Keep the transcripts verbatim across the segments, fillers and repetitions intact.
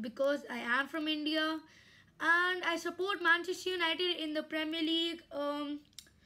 because I am from India, and I support Manchester United in the Premier League. Um,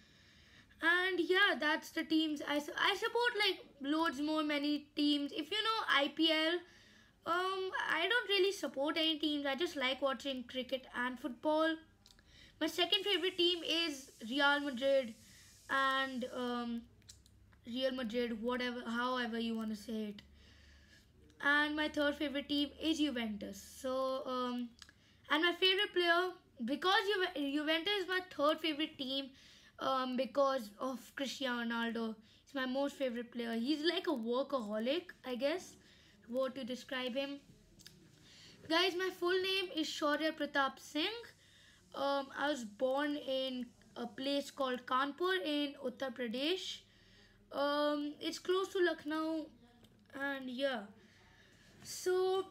and yeah, that's the teams I, su- I support, like loads more many teams. If you know I P L, um, I don't really support any teams. I just like watching cricket and football. My second favorite team is Real Madrid, and um, Real Madrid, whatever, however you want to say it. And my third favorite team is Juventus. So, um, and my favorite player, because Juve- Juventus is my third favorite team, um, because of Cristiano Ronaldo. He's my most favorite player. He's like a workaholic, I guess, word to describe him. Guys, my full name is Shaurya Pratap Singh. Um, I was born in a place called Kanpur in Uttar Pradesh. Um, it's close to Lucknow, and yeah. So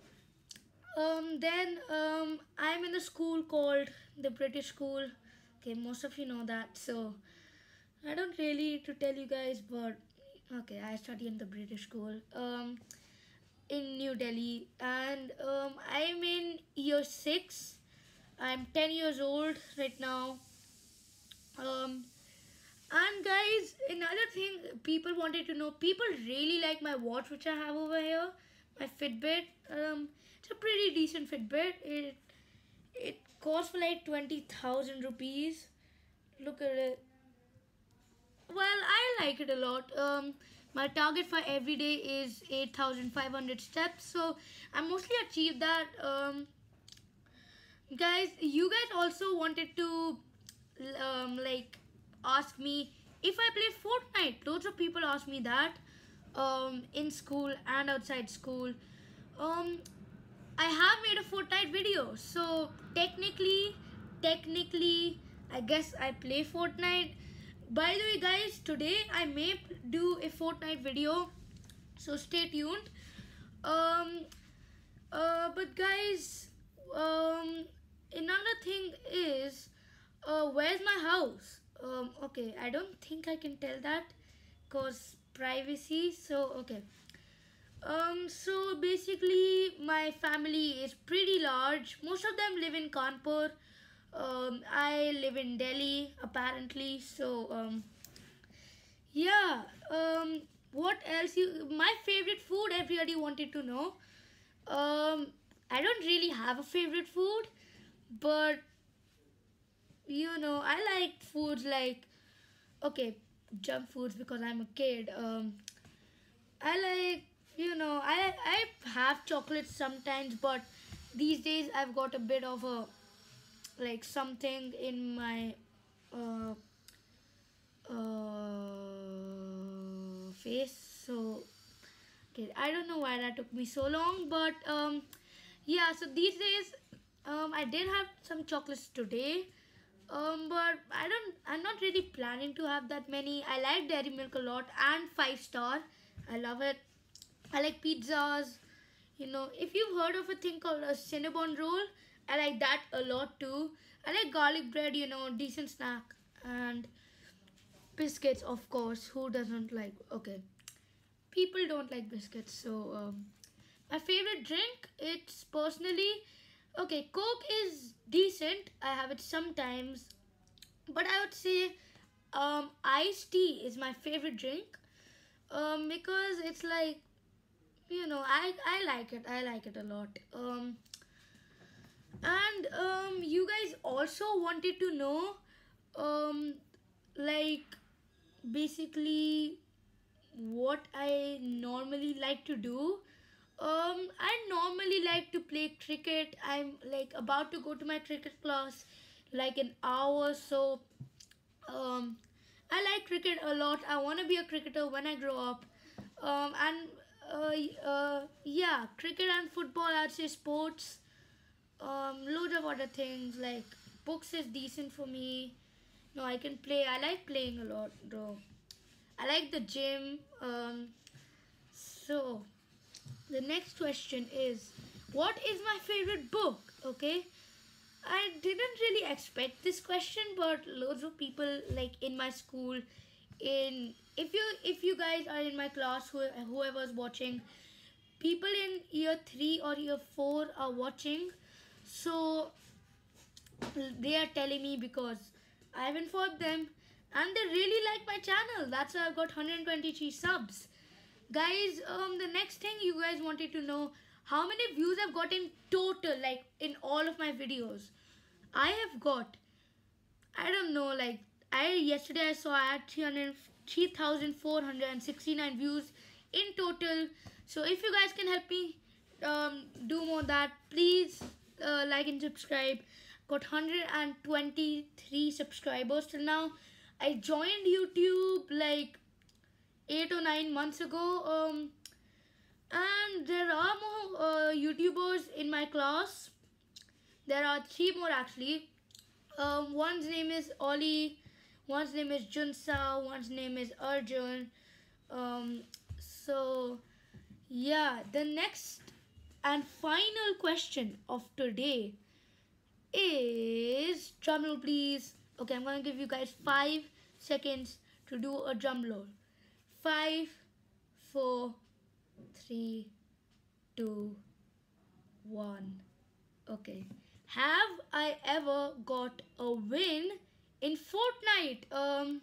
um, then um, I'm in a school called the British School. Okay, most of you know that. So I don't really need to tell you guys, but okay, I study in the British School um, in New Delhi, and um, I'm in year six. I'm ten years old right now. Um, and guys, another thing people wanted to know, people really like my watch which I have over here, my Fitbit. Um, it's a pretty decent Fitbit. It it costs for like twenty thousand rupees. Look at it. Well, I like it a lot. Um, my target for every day is eight thousand five hundred steps, so I mostly achieve that. Um, guys, you guys also wanted to um, like ask me if I play Fortnite. Loads of people ask me that um, in school and outside school. Um, I have made a Fortnite video, so technically, technically, I guess I play Fortnite. By the way, guys, today I may do a Fortnite video, so stay tuned. Um, uh, but guys, um, another thing is, uh, where's my house? Um, okay, I don't think I can tell that, cause privacy. So okay. Um, so basically, my family is pretty large. Most of them live in Kanpur. Um, I live in Delhi, apparently. So, um, yeah. Um, what else? You, my favorite food, everybody wanted to know. Um, I don't really have a favorite food, but you know, I like foods like, okay, junk foods because I'm a kid. Um, I like, you know, I I have chocolates sometimes, but these days I've got a bit of a like something in my uh, uh, face. So okay, I don't know why that took me so long, but um, yeah. So these days, um, I did have some chocolates today. Um, but I don't. I'm not really planning to have that many. I like Dairy Milk a lot and Five Star. I love it. I like pizzas. You know, if you've heard of a thing called a Cinnabon roll, I like that a lot too. I like garlic bread, you know, decent snack. And biscuits, of course. Who doesn't like? Okay, people don't like biscuits. So, um, my favorite drink, it's personally, okay, Coke is decent. I have it sometimes. But I would say um, iced tea is my favorite drink. Um, because it's like, you know, I, I like it. I like it a lot. Um, and um, you guys also wanted to know, um, like, basically what I normally like to do. Um, I normally like to play cricket. I'm like about to go to my cricket class like an hour. So, um, I like cricket a lot. I want to be a cricketer when I grow up. Um, and uh, uh, yeah, cricket and football, I'd say sports. Um, loads of other things like books is decent for me. No, I can play. I like playing a lot, though. I like the gym. Um, so the next question is, what is my favorite book? Okay, I didn't really expect this question, but loads of people like in my school, in if you if you guys are in my class, who, whoever's watching, people in year three or year four are watching, so they are telling me because I've informed them and they really like my channel. That's why I've got one hundred twenty-three subs. Guys, um, the next thing you guys wanted to know how many views I've got in total, like in all of my videos. I have got, I don't know, like I yesterday I saw I had three thousand four hundred sixty-nine views in total. So if you guys can help me um, do more that, please uh, like and subscribe. Got one hundred twenty-three subscribers till now. I joined YouTube like eight or nine months ago, um, and there are more uh, YouTubers in my class. There are three more actually. Um, one's name is Ollie, one's name is Junsa, one's name is Arjun. Um, so yeah, the next and final question of today is, drum roll please. Okay, I'm gonna give you guys five seconds to do a drum roll. Five, four, three, two, one. Okay. Have I ever got a win in Fortnite? Um.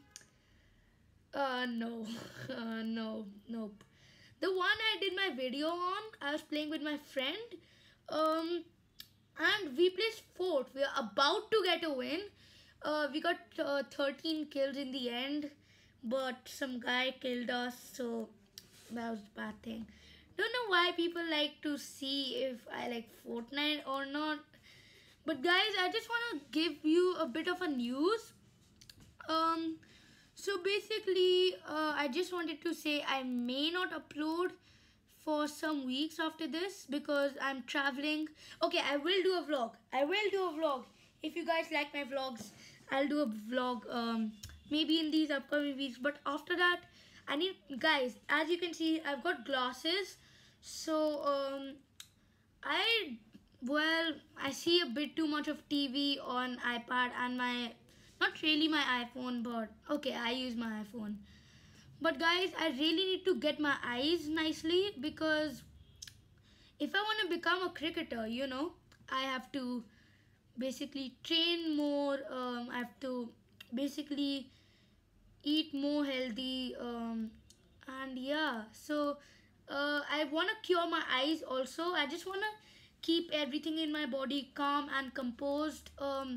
Uh no. uh, no. Nope. The one I did my video on, I was playing with my friend. Um. And we placed fourth. We are about to get a win. Uh, we got uh, thirteen kills in the end, but some guy killed us, so that was a bad thing. Don't know why people like to see if I like Fortnite or not. But guys, I just want to give you a bit of a news. Um, so basically, uh, I just wanted to say I may not upload for some weeks after this because I'm traveling. Okay, I will do a vlog. I will do a vlog. If you guys like my vlogs, I'll do a vlog um, maybe in these upcoming weeks. But after that, I need, guys, as you can see, I've got glasses. So, um, I, well, I see a bit too much of T V on iPad and my, not really my iPhone, but okay, I use my iPhone. But guys, I really need to get my eyes nicely because if I want to become a cricketer, you know, I have to basically train more. Um, I have to basically eat more healthy. Um, and yeah, so uh, I want to cure my eyes also. I just want to keep everything in my body calm and composed. Um,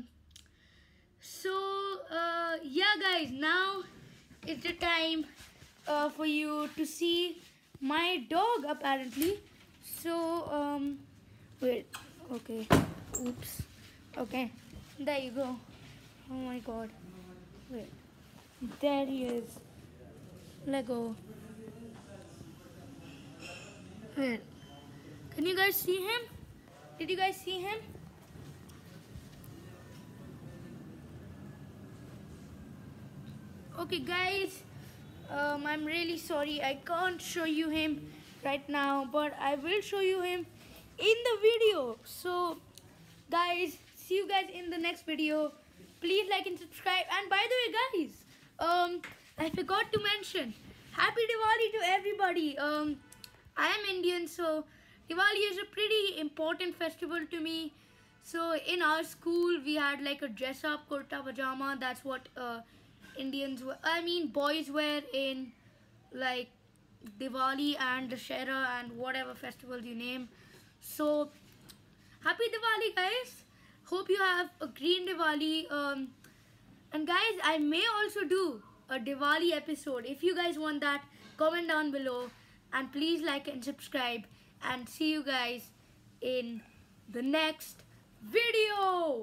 so uh, yeah, guys, now it's the time Uh, for you to see my dog apparently. So um wait, okay, oops, okay, there you go. Oh my god, wait, there he is. Let go. Wait, can you guys see him? Did you guys see him? Okay guys, Um, I'm really sorry I can't show you him right now, but I will show you him in the video. So guys, see you guys in the next video. Please like and subscribe. And by the way guys, um, I forgot to mention, Happy Diwali to everybody. Um, I am Indian, so Diwali is a pretty important festival to me. So in our school we had like a dress up kurta pajama. That's what uh, Indians wear, I mean boys wear in like Diwali and Dussehra and whatever festivals you name. So happy Diwali guys. Hope you have a green Diwali. Um, and guys, I may also do a Diwali episode. If you guys want that, comment down below. And please like and subscribe. And see you guys in the next video.